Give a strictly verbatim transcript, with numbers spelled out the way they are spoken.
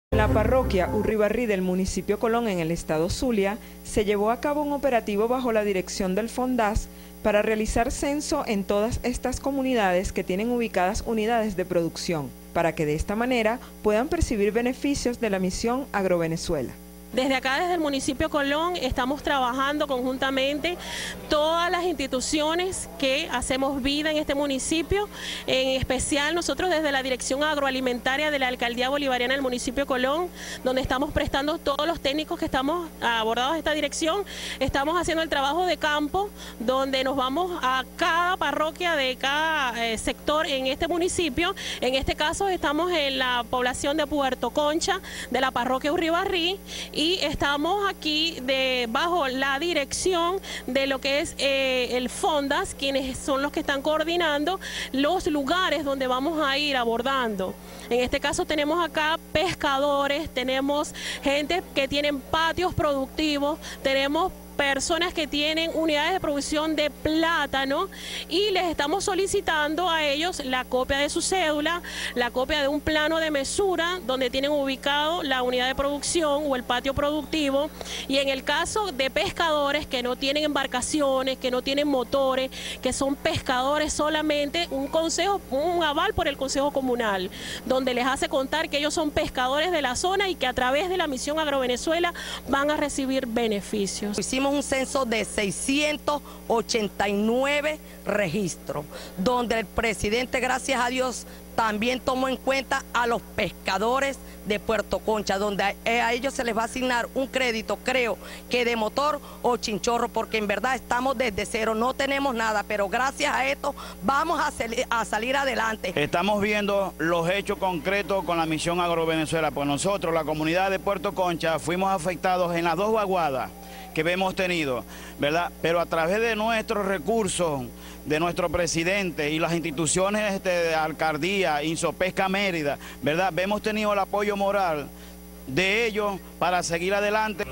En la parroquia Urribarrí del municipio Colón, en el estado Zulia, se llevó a cabo un operativo bajo la dirección del FONDAS para realizar censo en todas estas comunidades que tienen ubicadas unidades de producción, para que de esta manera puedan percibir beneficios de la misión Agrovenezuela. Desde acá, desde el municipio Colón, estamos trabajando conjuntamente todas las instituciones que hacemos vida en este municipio, en especial nosotros desde la Dirección Agroalimentaria de la Alcaldía Bolivariana del municipio Colón, donde estamos prestando todos los técnicos que estamos abordados de esta dirección, estamos haciendo el trabajo de campo, donde nos vamos a cada parroquia de cada eh, sector en este municipio. En este caso estamos en la población de Puerto Concha, de la parroquia Urribarrí, y estamos aquí de, bajo la dirección de lo que es eh, el FONDAS, quienes son los que están coordinando los lugares donde vamos a ir abordando. En este caso tenemos acá pescadores, tenemos gente que tienen patios productivos, tenemos personas que tienen unidades de producción de plátano y les estamos solicitando a ellos la copia de su cédula, la copia de un plano de mesura donde tienen ubicado la unidad de producción o el patio productivo. Y en el caso de pescadores que no tienen embarcaciones, que no tienen motores, que son pescadores solamente, un consejo, un aval por el Consejo Comunal, donde les hace contar que ellos son pescadores de la zona y que a través de la misión Agrovenezuela van a recibir beneficios. Hicimos un censo de seiscientos ochenta y nueve registros, donde el presidente, gracias a Dios, también tomó en cuenta a los pescadores de Puerto Concha, donde a, a ellos se les va a asignar un crédito, creo que de motor o chinchorro, porque en verdad estamos desde cero, no tenemos nada, pero gracias a esto vamos a, a salir adelante. Estamos viendo los hechos concretos con la misión Agrovenezuela, pues nosotros, la comunidad de Puerto Concha, fuimos afectados en las dos vaguadas que hemos tenido, ¿verdad? Pero a través de nuestros recursos, de nuestro presidente y las instituciones este, de alcaldía, Insopesca Mérida, ¿verdad? Hemos tenido el apoyo moral de ellos para seguir adelante.